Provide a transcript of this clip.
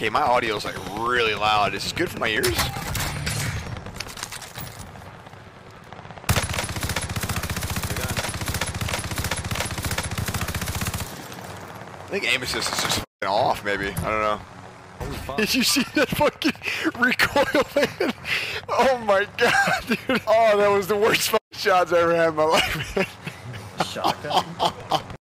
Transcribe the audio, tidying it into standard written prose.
Okay, my audio is like really loud. Is this good for my ears? I think aim assist is just fucking off, maybe. I don't know. Did you see that fucking recoil, man? Oh my god, dude. Oh, that was the worst fucking shots I ever had in my life, man. Shotgun.